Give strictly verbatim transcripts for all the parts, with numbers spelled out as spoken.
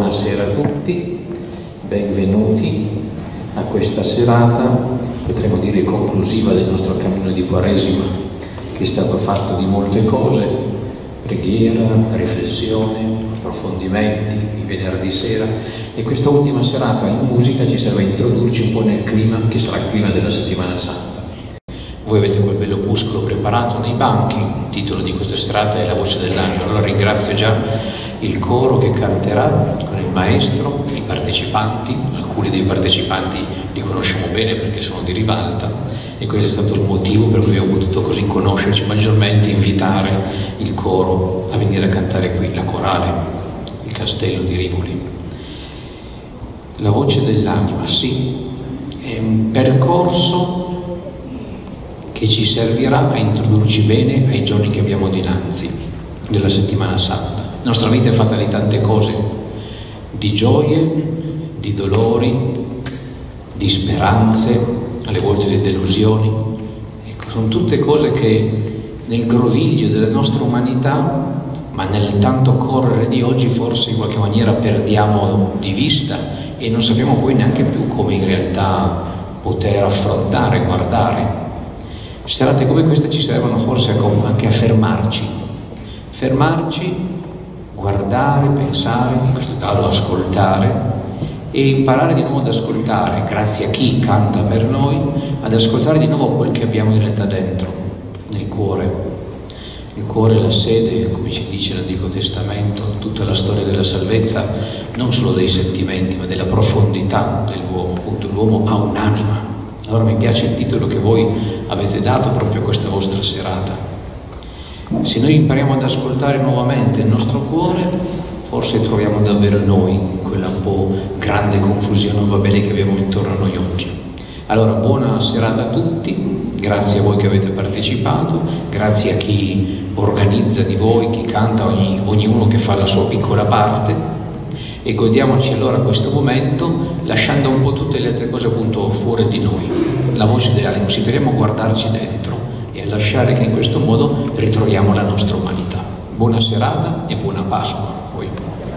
Buonasera a tutti, benvenuti a questa serata, potremmo dire conclusiva del nostro cammino di Quaresima, che è stato fatto di molte cose: preghiera, riflessione, approfondimenti, il venerdì sera, e questa ultima serata in musica ci serve a introdurci un po' nel clima che sarà il clima della Settimana Santa. Voi avete quel bello opuscolo preparato nei banchi, il titolo di questa serata è La voce dell'angelo. Allora ringrazio già il coro che canterà con il maestro, i partecipanti, alcuni dei partecipanti li conosciamo bene perché sono di Rivalta, e questo è stato il motivo per cui abbiamo potuto così conoscerci maggiormente, invitare il coro a venire a cantare qui, la corale, il Castello di Rivoli. La voce dell'anima, sì, è un percorso che ci servirà a introdurci bene ai giorni che abbiamo dinanzi, della Settimana Santa. La nostra vita è fatta di tante cose, di gioie, di dolori, di speranze, alle volte di delusioni. Ecco, sono tutte cose che nel groviglio della nostra umanità, ma nel tanto correre di oggi, forse in qualche maniera perdiamo di vista e non sappiamo poi neanche più come in realtà poter affrontare, guardare. Serate come queste ci servono forse anche a fermarci, fermarci, guardare, pensare, in questo caso ascoltare, e imparare di nuovo ad ascoltare, grazie a chi canta per noi, ad ascoltare di nuovo quel che abbiamo in realtà dentro, nel cuore. Il cuore è la sede, come ci dice l'Antico Testamento, tutta la storia della salvezza, non solo dei sentimenti, ma della profondità dell'uomo. Appunto, l'uomo ha un'anima. Allora mi piace il titolo che voi avete dato proprio a questa vostra serata. Se noi impariamo ad ascoltare nuovamente il nostro cuore, forse troviamo davvero noi quella un po' grande confusione babele che abbiamo intorno a noi oggi. Allora, buona serata a tutti, grazie a voi che avete partecipato, grazie a chi organizza di voi, chi canta, ogni, ognuno che fa la sua piccola parte, e godiamoci allora questo momento lasciando un po' tutte le altre cose appunto fuori di noi, la voce dell'anima. Ci troviamo a guardarci dentro e a lasciare che in questo modo ritroviamo la nostra umanità. Buona serata e buona Pasqua a voi.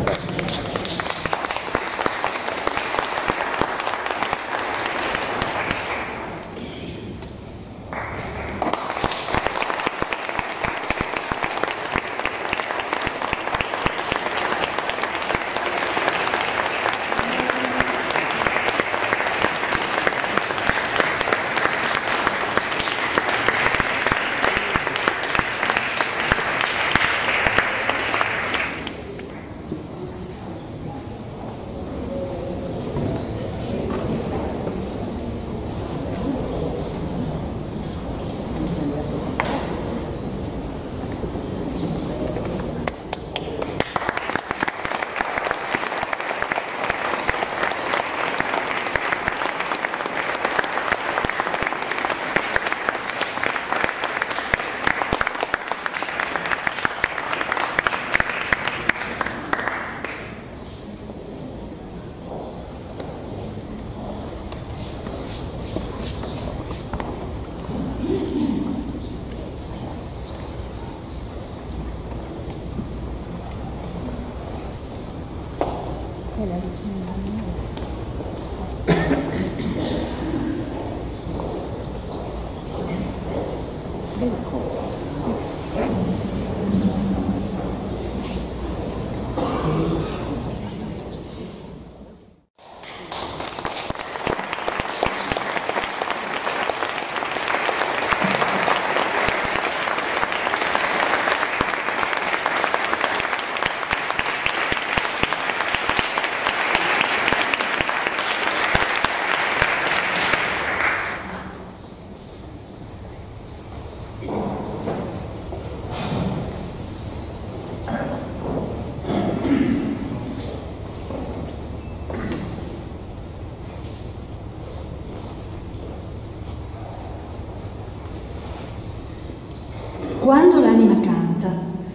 Quando l'anima canta,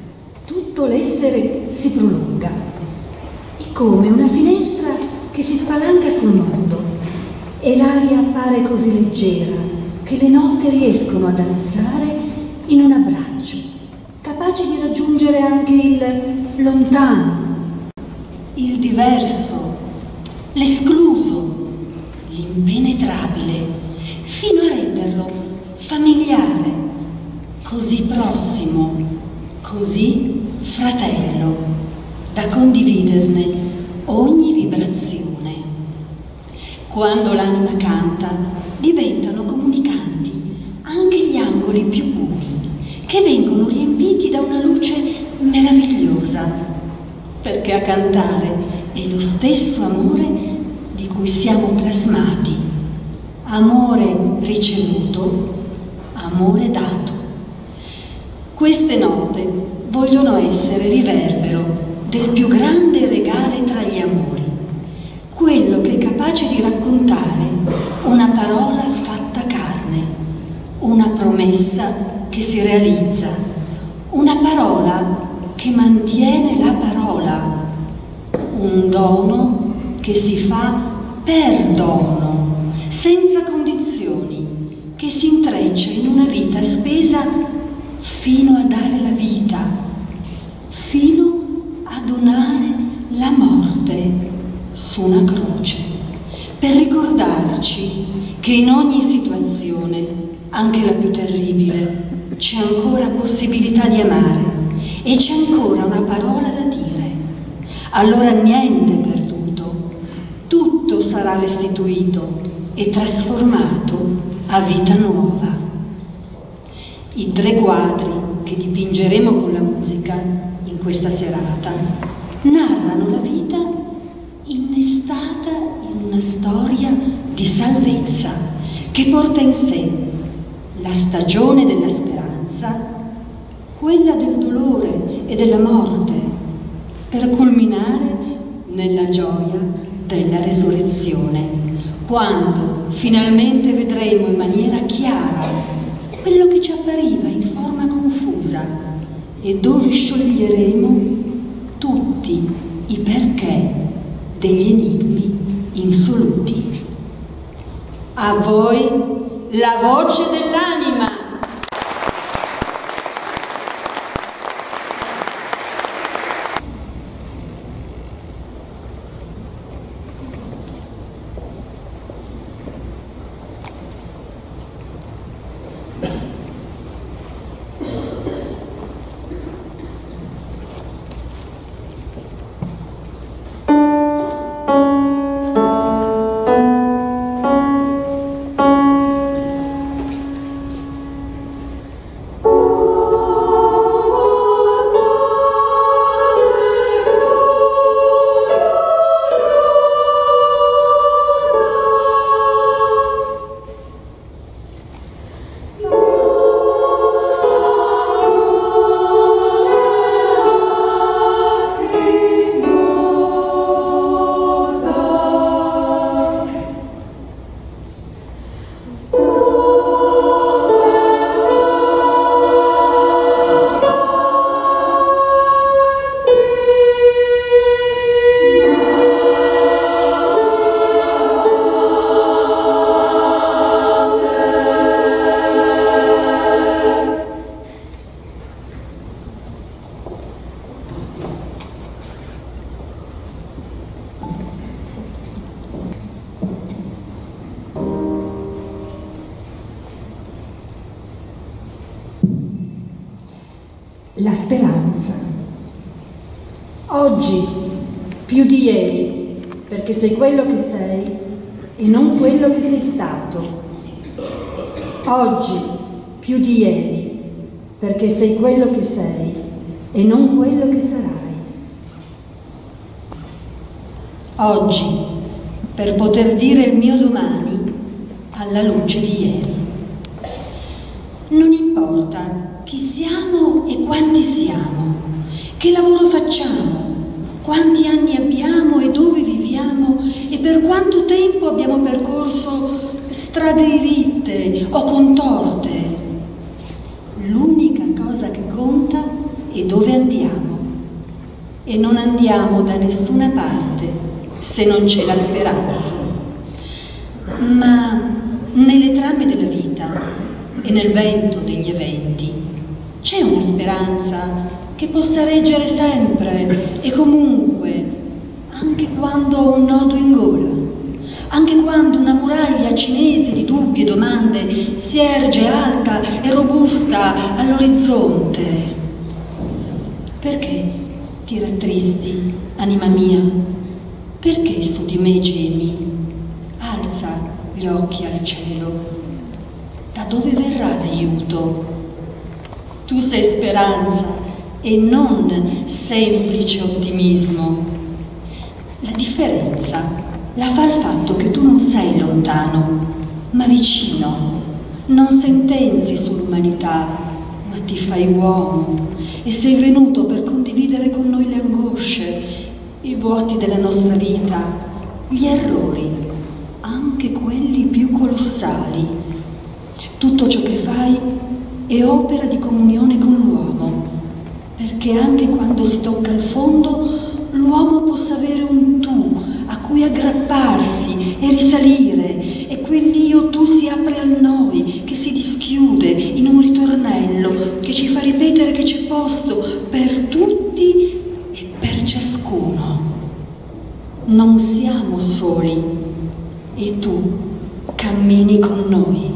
tutto l'essere si prolunga. È come una finestra che si spalanca sul mondo e l'aria appare così leggera che le note riescono a danzare in un abbraccio, capace di raggiungere anche il lontano il diverso, l'escluso, l'impenetrabile, fino a renderlo familiare, così prossimo, così fratello, da condividerne ogni vibrazione. Quando l'anima canta, diventano comunicanti anche gli angoli più bui, che vengono riempiti da una luce meravigliosa, perché a cantare è lo stesso amore di cui siamo plasmati, amore ricevuto, amore dato. Queste note vogliono essere riverbero del più grande regale tra gli amori, quello che è capace di raccontare una parola fatta carne, una promessa che si realizza, una parola che mantiene la parola, un dono che si fa per dono, senza condizioni, che si intreccia in una vita spesa fino a dare la vita, fino a donare la morte su una croce, per ricordarci che in ogni situazione, anche la più terribile, c'è ancora possibilità di amare e c'è ancora una parola da dire. Allora niente è perduto, tutto sarà restituito e trasformato a vita nuova. I tre quadri che dipingeremo con la musica in questa serata narrano la vita innestata in una storia di salvezza che porta in sé la stagione della speranza, quella del dolore e della morte, per culminare nella gioia della resurrezione, quando finalmente vedremo in maniera chiara quello che ci appariva in forma confusa e dove scioglieremo tutti i perché degli enigmi insoluti. A voi la voce dell'anima. La speranza. Oggi, più di ieri, perché sei quello che sei e non quello che sei stato. Oggi, più di ieri, perché sei quello che sei e non quello che sarai. Oggi, per poter dire il mio domani alla luce di ieri. Non importa chi siamo e quanti siamo, che lavoro facciamo, quanti anni abbiamo e dove viviamo e per quanto tempo abbiamo percorso strade diritte o contorte. L'unica cosa che conta è dove andiamo, e non andiamo da nessuna parte se non c'è la speranza. Ma nelle trame della vita e nel vento degli eventi c'è una speranza che possa reggere sempre e comunque, quando ho un nodo in gola, anche quando una muraglia cinese di dubbi e domande si erge alta e robusta all'orizzonte. Perché ti rattristi, anima mia? Perché su di me gemi? Alza gli occhi al cielo. Da dove verrà l'aiuto? Tu sei speranza e non semplice ottimismo. La differenza la fa il fatto che tu non sei lontano, ma vicino. Non sentenzi sull'umanità, ma ti fai uomo e sei venuto per condividere con noi le angosce, i vuoti della nostra vita, gli errori, anche quelli più colossali. Tutto ciò che fai è opera di comunione con l'uomo, perché anche quando si tocca il fondo, l'uomo possa avere un tu a cui aggrapparsi e risalire, e quell'io tu si apre al noi, che si dischiude in un ritornello che ci fa ripetere che c'è posto per tutti e per ciascuno. Non siamo soli e tu cammini con noi.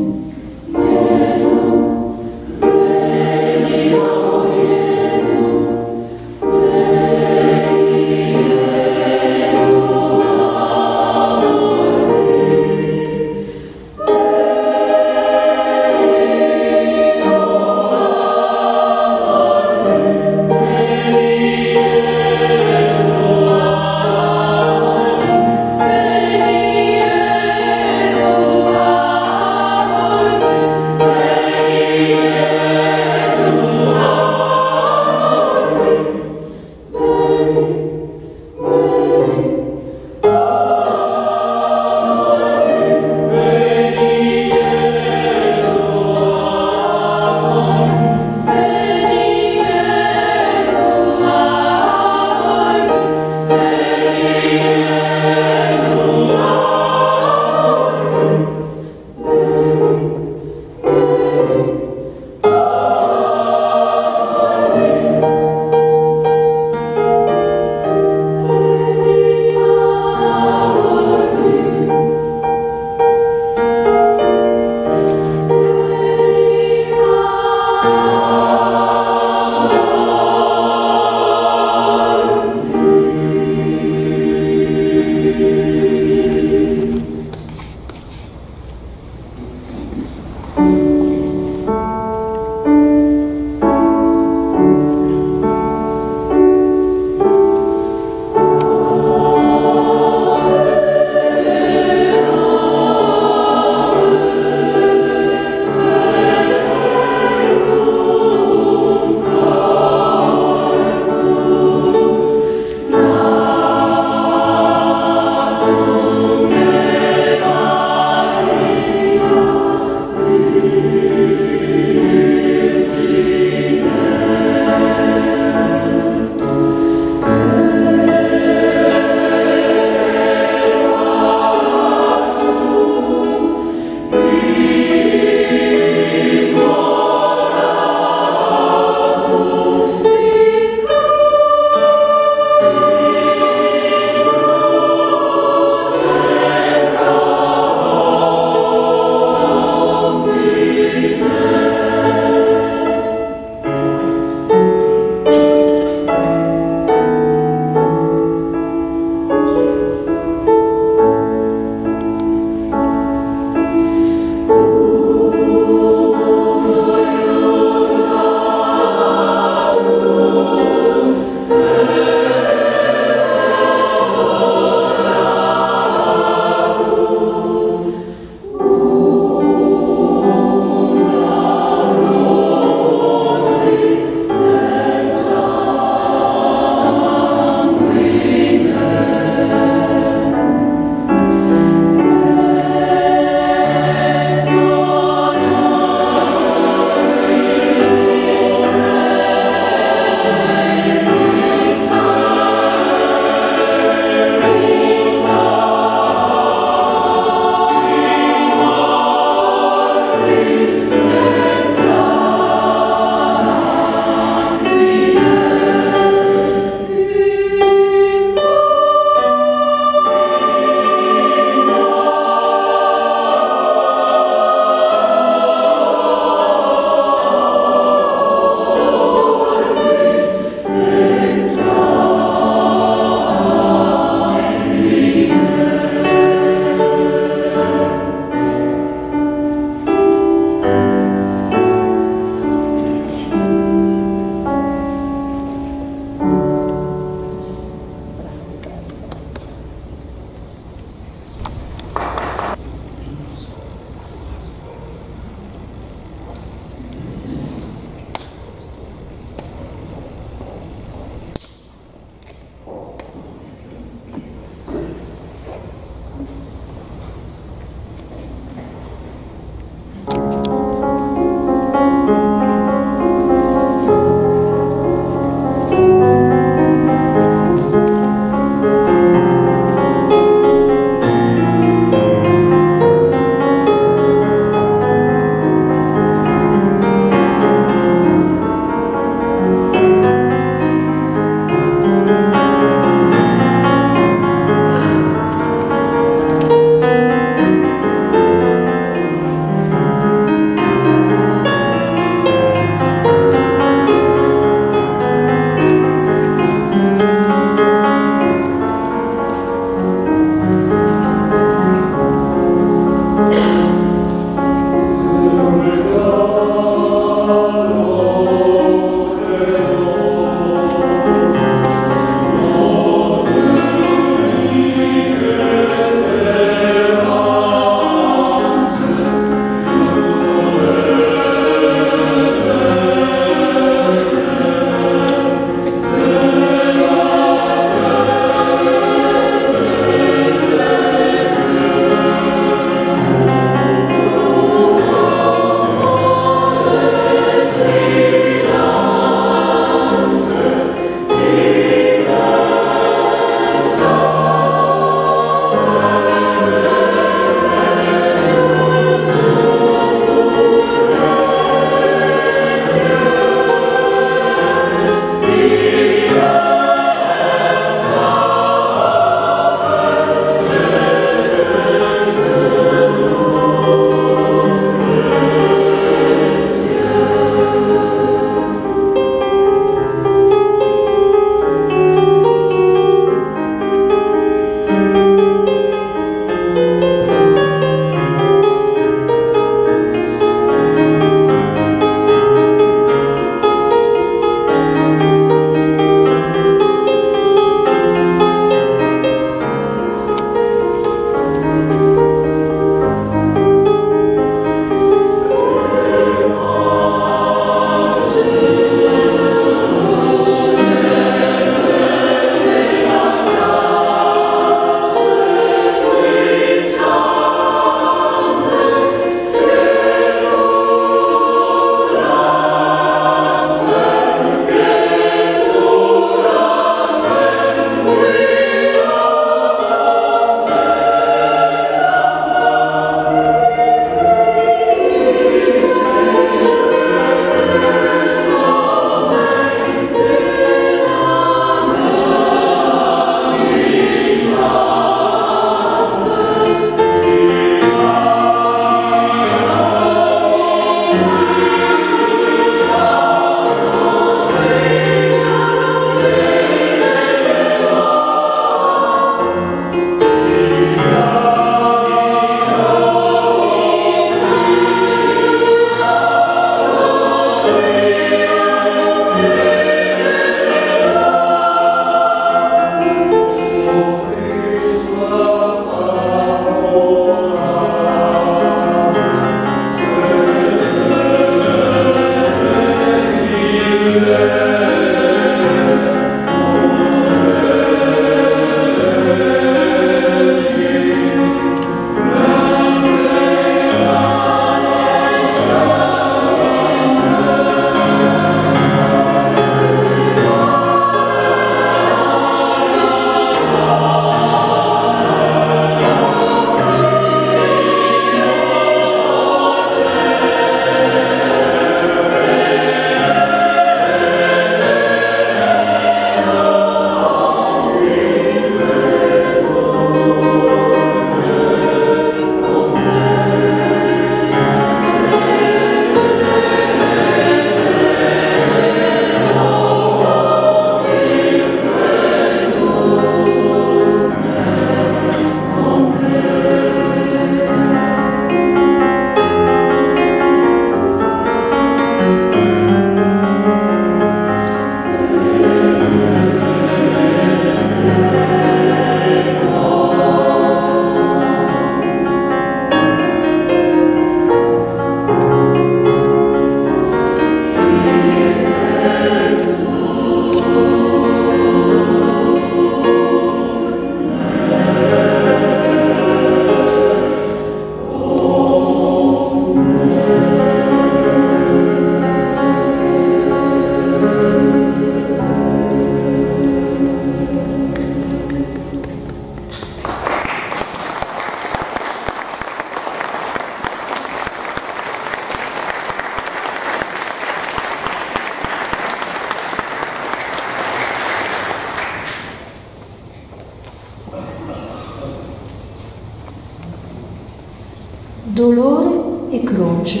dolore e croce.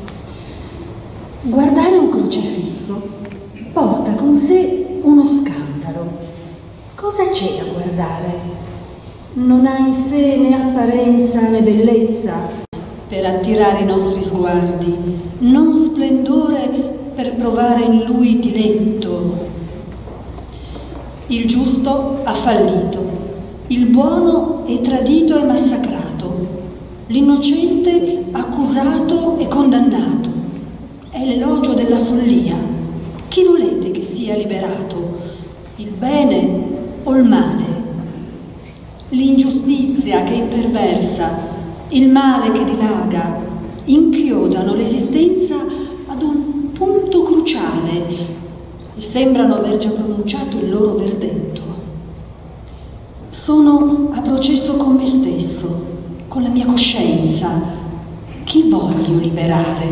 Guardare un crocefisso porta con sé uno scandalo. Cosa c'è a guardare? Non ha in sé né apparenza né bellezza per attirare i nostri sguardi, non splendore per provare in lui diletto. Il giusto ha fallito, il buono è tradito e massacrato, l'innocente accusato e condannato. È l'elogio della follia. Chi volete che sia liberato? Il bene o il male? L'ingiustizia che imperversa, il male che dilaga, inchiodano l'esistenza ad un punto cruciale e sembrano aver già pronunciato il loro verdetto. Sono a processo con me stesso, con la mia coscienza. Chi voglio liberare?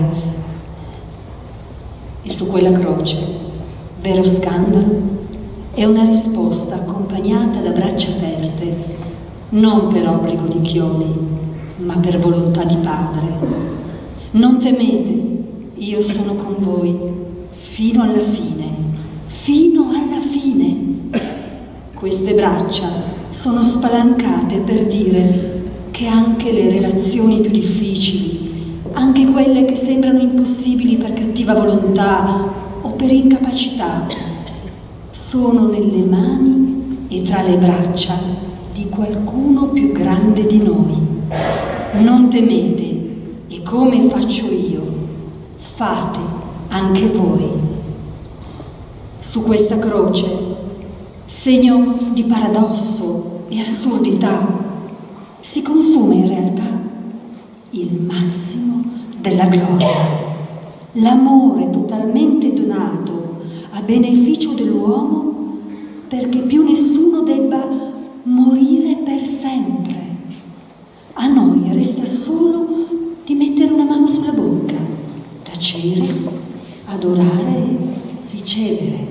E su quella croce, vero scandalo, è una risposta accompagnata da braccia aperte, non per obbligo di chiodi, ma per volontà di Padre. Non temete, io sono con voi fino alla fine, fino alla fine. Queste braccia sono spalancate per dire che anche le relazioni più difficili, anche quelle che sembrano impossibili per cattiva volontà o per incapacità, sono nelle mani e tra le braccia di qualcuno più grande di noi. Non temete, e come faccio io, fate anche voi. Su questa croce, segno di paradosso e assurdità, si consuma in realtà il massimo della gloria, l'amore totalmente donato a beneficio dell'uomo perché più nessuno debba morire per sempre. A noi resta solo di mettere una mano sulla bocca, tacere, adorare e ricevere.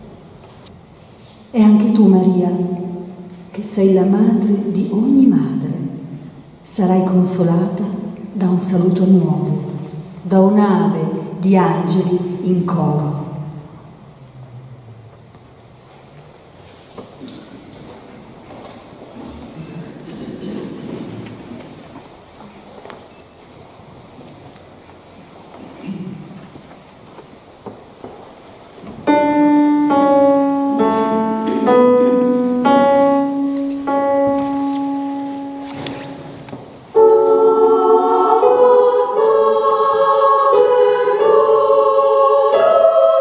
E anche tu, Maria, che sei la madre di ogni madre, sarai consolata da un saluto nuovo, da un'ave di angeli in coro. Oh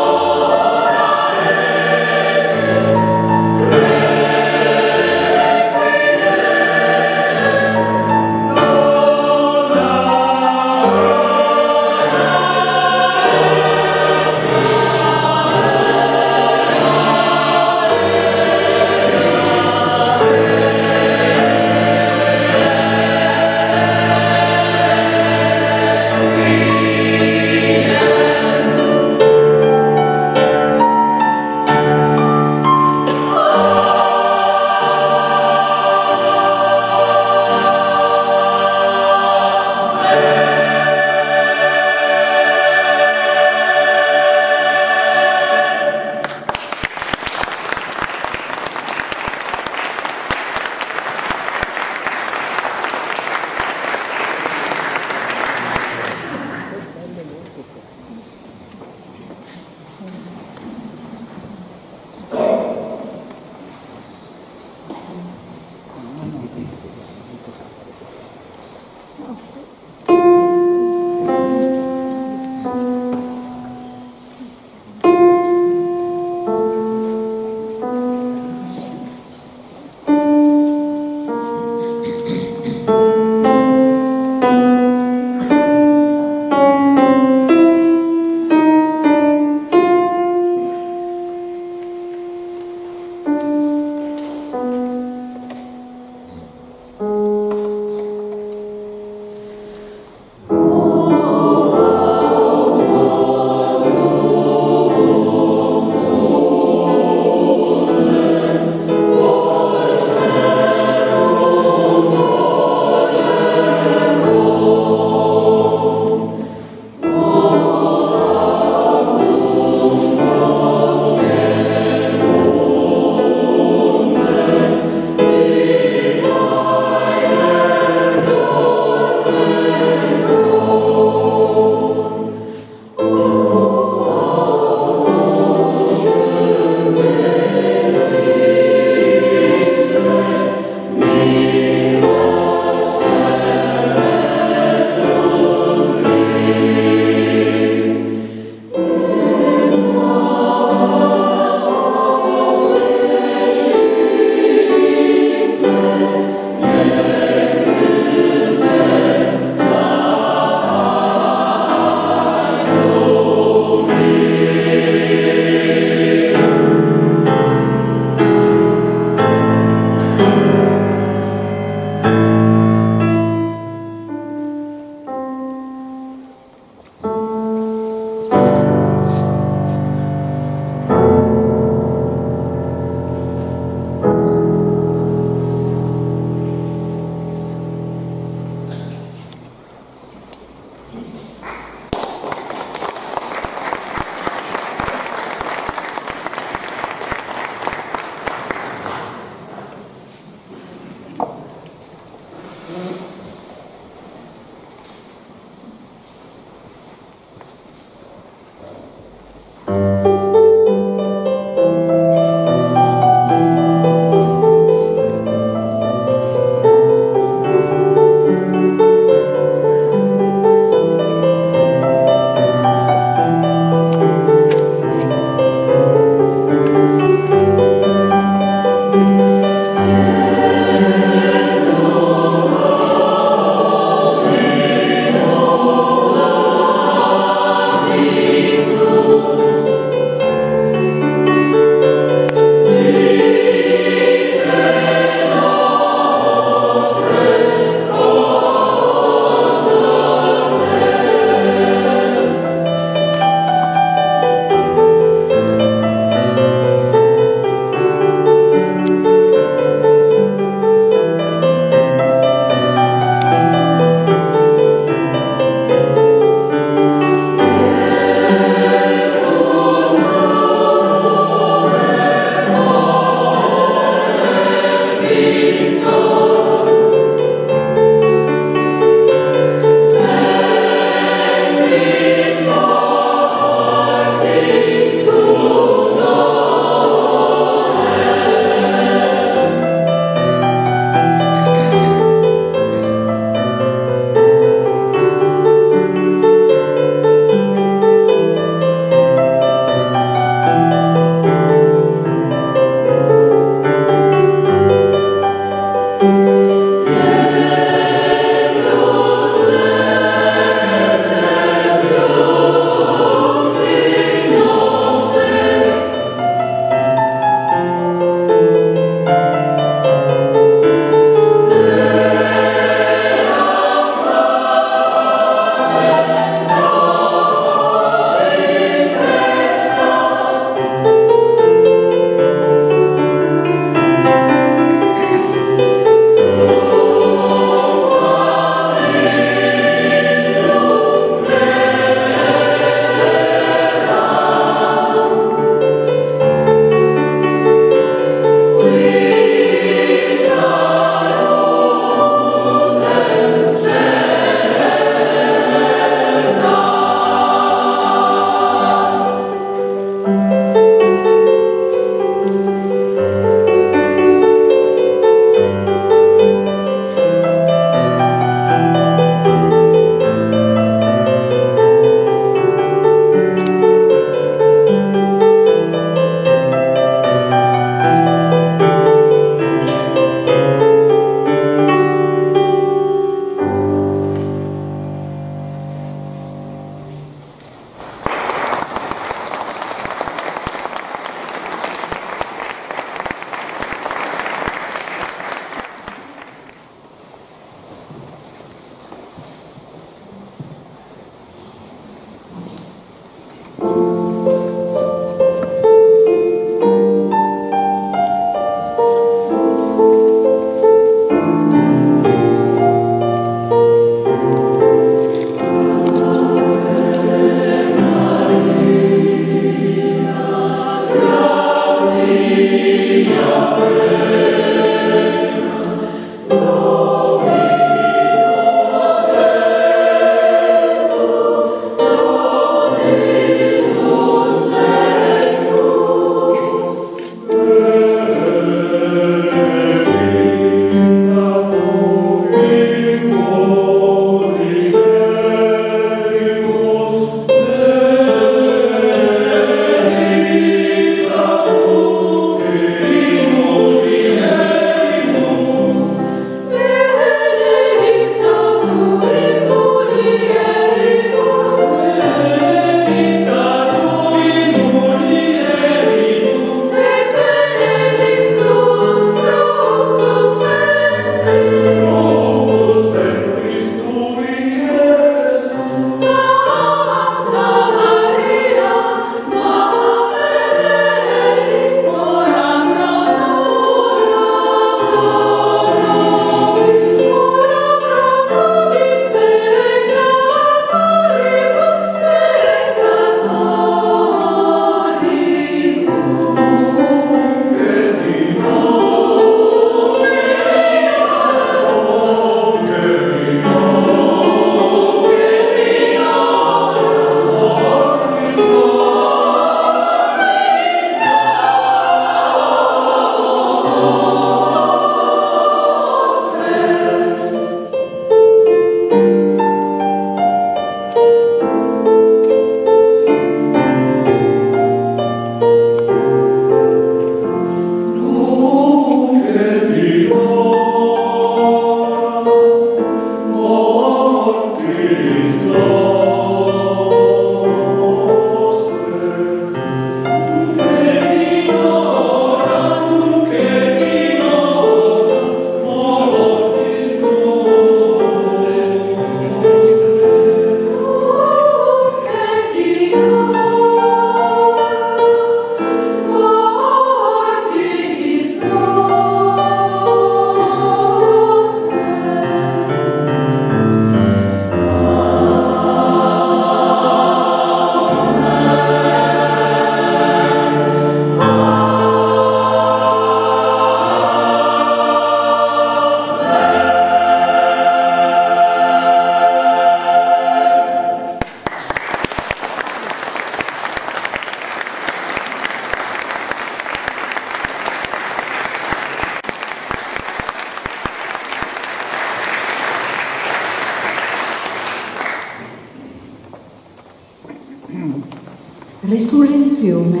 Resurrezione.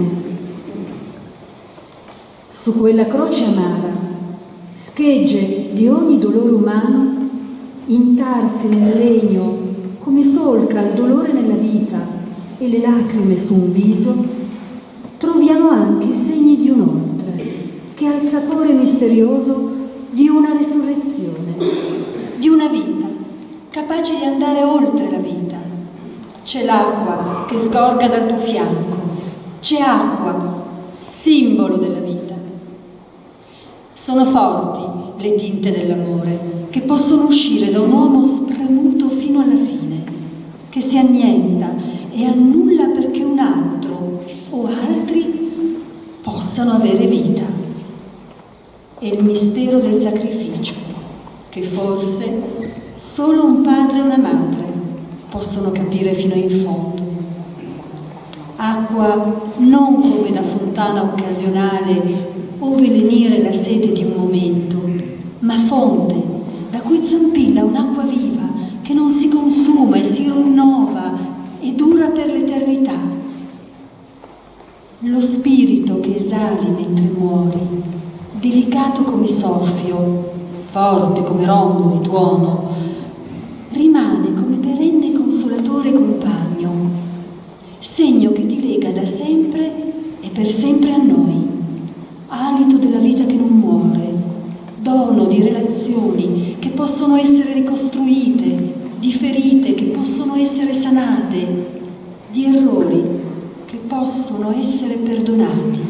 Su quella croce amara, schegge di ogni dolore umano, intarsi nel legno come solca il dolore nella vita e le lacrime su un viso, troviamo anche segni di un oltre che ha il sapore misterioso di una resurrezione, di una vita capace di andare oltre la vita. C'è l'acqua che sgorga dal tuo fianco, c'è acqua, simbolo della vita. Sono forti le tinte dell'amore che possono uscire da un uomo spremuto fino alla fine, che si annienta e annulla perché un altro o altri possano avere vita. È il mistero del sacrificio che forse solo un padre e una madre possono capire fino in fondo. Acqua non come da fontana occasionale ove lenire la sete di un momento, ma fonte da cui zampilla un'acqua viva che non si consuma e si rinnova e dura per l'eternità. Lo spirito che esali mentre muori, delicato come soffio, forte come rombo di tuono, rimane come perenne consolatore e compagno, segno che ti lega da sempre e per sempre a noi, alito della vita che non muore, dono di relazioni che possono essere ricostruite, di ferite che possono essere sanate, di errori che possono essere perdonati.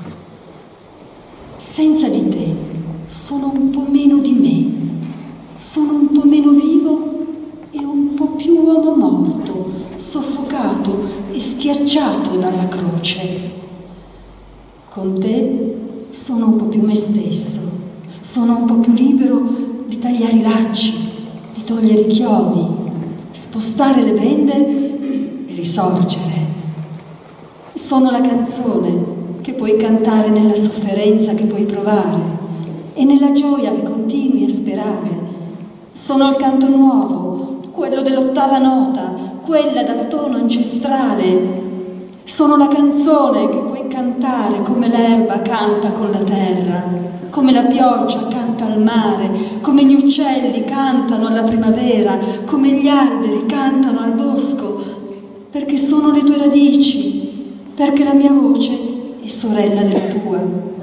Senza di te sono un po' meno di me, sono un po' meno vivo e un po' più uomo morto, soffocato e schiacciato dalla croce. Con te sono un po' più me stesso, sono un po' più libero di tagliare i lacci, di togliere i chiodi, spostare le bende e risorgere. Sono la canzone che puoi cantare nella sofferenza che puoi provare e nella gioia che continui a sperare. Sono il canto nuovo, quello dell'ottava nota, quella dal tono ancestrale. Sono la canzone che puoi cantare come l'erba canta con la terra, come la pioggia canta al mare, come gli uccelli cantano alla primavera, come gli alberi cantano al bosco, perché sono le tue radici, perché la mia voce è sorella della tua.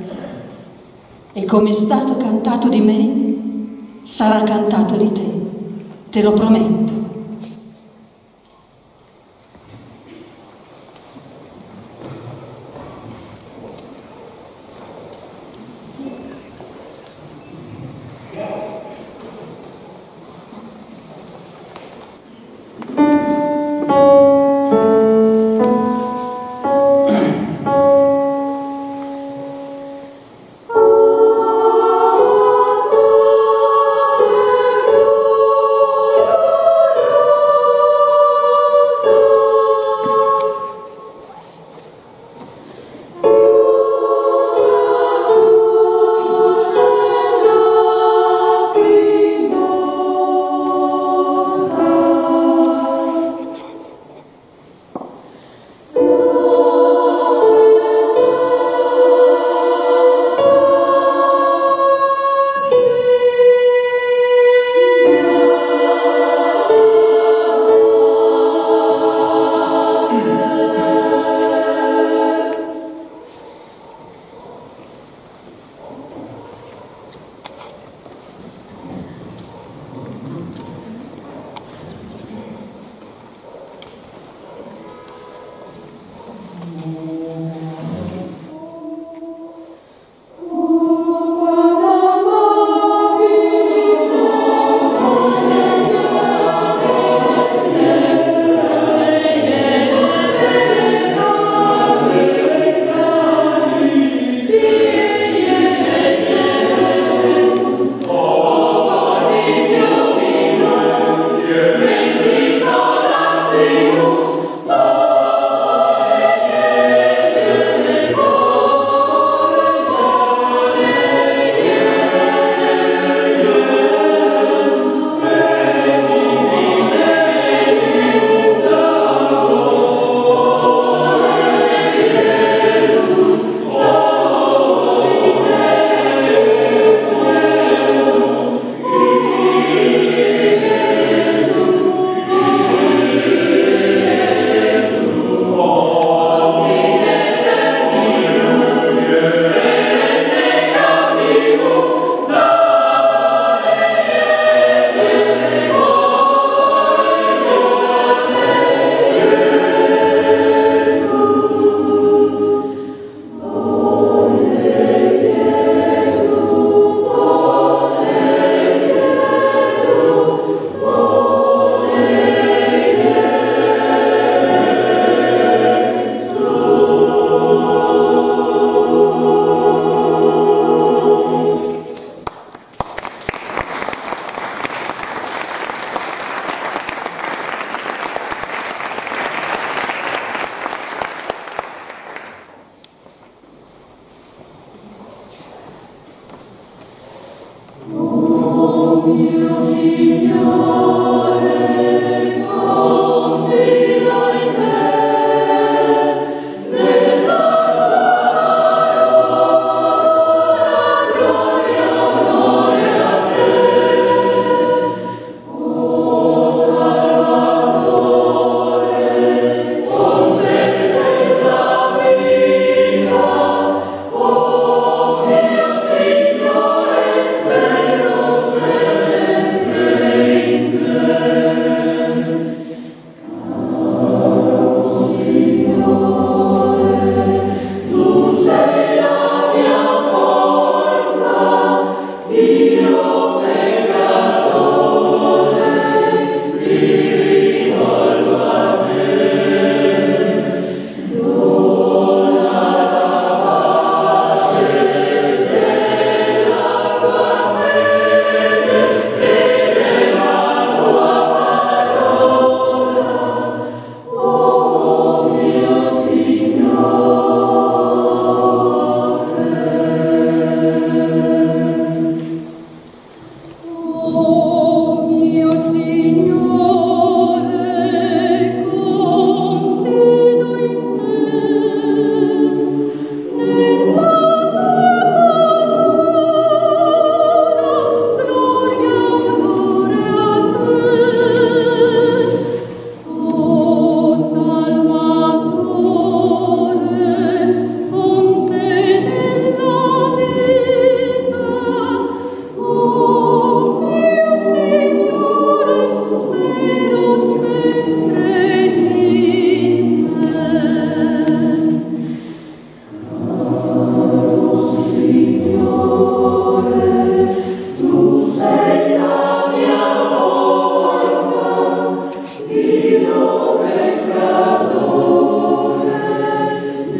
E come è stato cantato di me, sarà cantato di te, te lo prometto. Oh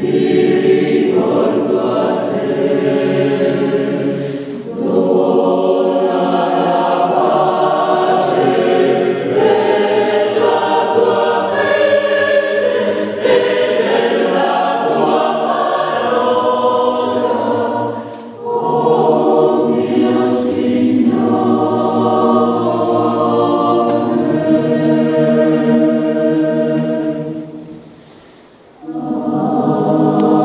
Oh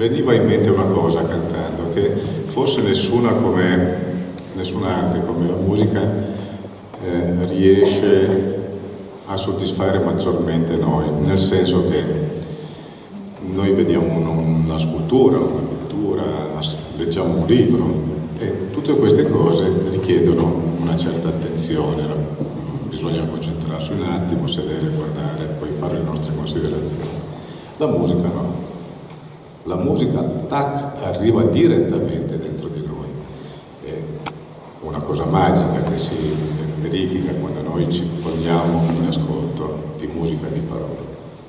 veniva in mente una cosa cantando, che forse nessuna, come, nessuna arte come la musica eh, riesce a soddisfare maggiormente noi, nel senso che noi vediamo una, una scultura, una pittura, leggiamo un libro e tutte queste cose richiedono una certa attenzione, bisogna concentrarsi un attimo, sedere, guardare, poi fare le nostre considerazioni. La musica no. La musica, tac, arriva direttamente dentro di noi. È una cosa magica che si verifica quando noi ci poniamo in ascolto di musica e di parole.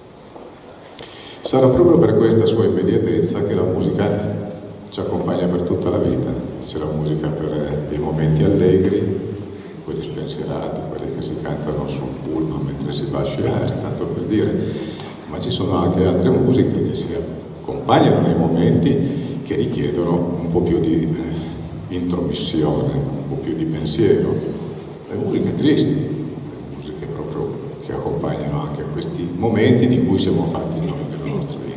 Sarà proprio per questa sua immediatezza che la musica ci accompagna per tutta la vita. C'è la musica per dei momenti allegri, quelli spensierati, quelli che si cantano su un pullman mentre si va a sciare, tanto per dire, ma ci sono anche altre musiche che si accompagnano nei momenti che richiedono un po' più di eh, intromissione, un po' più di pensiero. Le musiche tristi, le musiche proprio che accompagnano anche questi momenti di cui siamo fatti noi della nostra vita.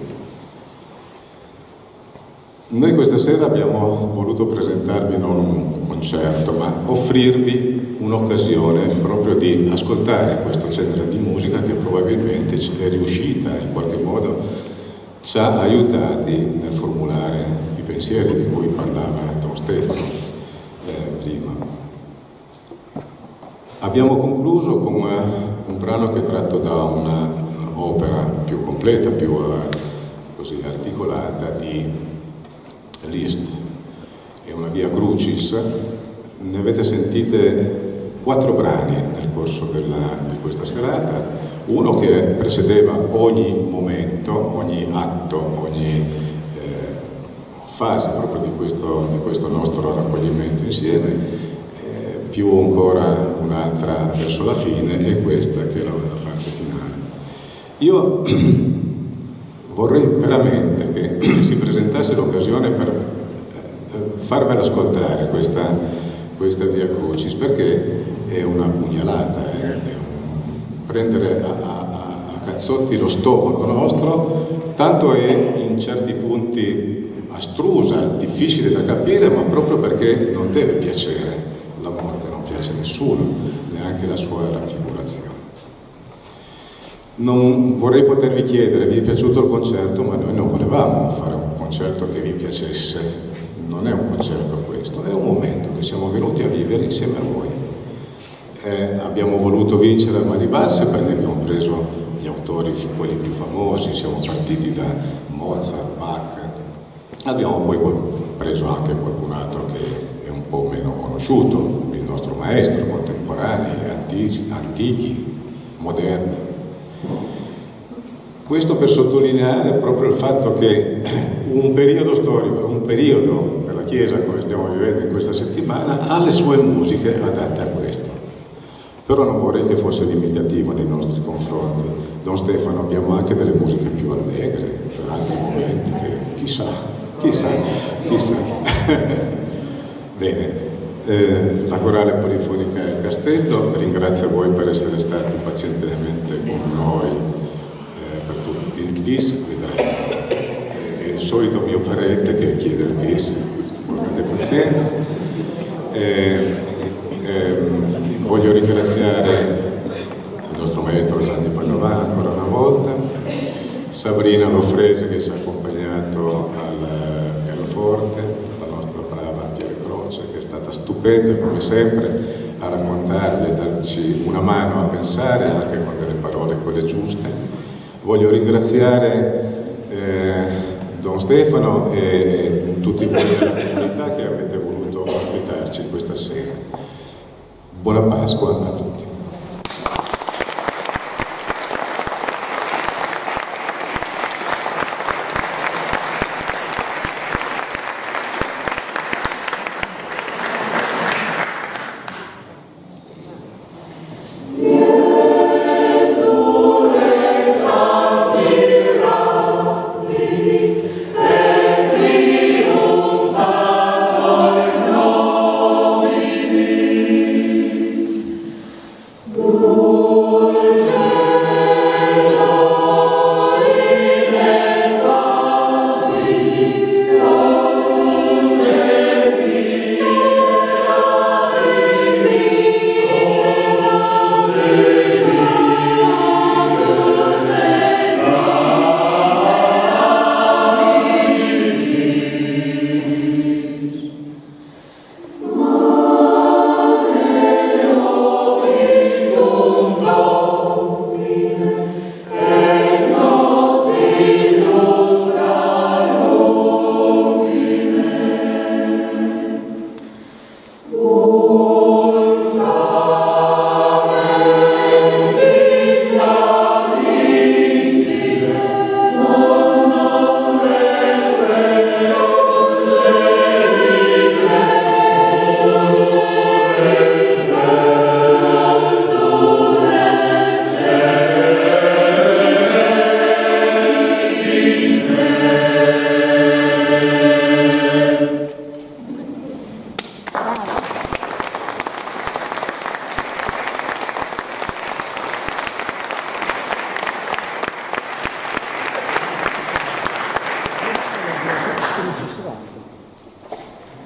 Noi questa sera abbiamo voluto presentarvi non un concerto, ma offrirvi un'occasione proprio di ascoltare questo genere di musica che probabilmente è riuscita in qualche modo, ci ha aiutati nel formulare i pensieri di cui parlava Don Stefano eh, prima. Abbiamo concluso con un brano che è tratto da un'opera più completa, più eh, così articolata di Liszt. È una Via Crucis. Ne avete sentite quattro brani nel corso della, di questa serata. Uno che precedeva ogni momento, ogni atto, ogni eh, fase proprio di questo, di questo nostro raccoglimento insieme, eh, più ancora un'altra verso la fine e questa che è la, la parte finale. Io vorrei veramente che si presentasse l'occasione per eh, farvela ascoltare questa, questa Via Crucis, perché è una pugnalata, eh, è un prendere a, a, a cazzotti lo stomaco nostro, tanto è in certi punti astrusa, difficile da capire, ma proprio perché non deve piacere la morte, non piace a nessuno, neanche la sua raffigurazione. Non vorrei potervi chiedere, vi è piaciuto il concerto, ma noi non volevamo fare un concerto che vi piacesse, non è un concerto questo, è un momento che siamo venuti a vivere insieme a voi. Eh, abbiamo voluto vincere a mani basse perché abbiamo preso gli autori, quelli più famosi, siamo partiti da Mozart, Bach, abbiamo poi preso anche qualcun altro che è un po' meno conosciuto, il nostro maestro, contemporanei, antichi, antichi moderni. Questo per sottolineare proprio il fatto che un periodo storico, un periodo per la Chiesa come stiamo vivendo in questa settimana, ha le sue musiche adatte a questo. Però non vorrei che fosse limitativo nei nostri confronti. Don Stefano, abbiamo anche delle musiche più allegre, per altri momenti, che chissà, chissà, chissà. Bene, eh, la Corale Polifonica Il Castello ringrazia voi per essere stati pazientemente con noi eh, per tutto il bis, vedrete. È il solito mio parente che chiede il bis, con grande pazienza. Eh, eh, Voglio ringraziare il nostro maestro Gianni Padovà ancora una volta, Sabrina Lofrese che ci ha accompagnato al pianoforte, la nostra brava Piera Croce che è stata stupenda come sempre a raccontarvi e darci una mano a pensare anche con delle parole quelle giuste. Voglio ringraziare eh, Don Stefano e tutti voi della comunità che avete voluto ospitarci questa sera. Buona Pasqua a tutti.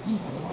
Sì.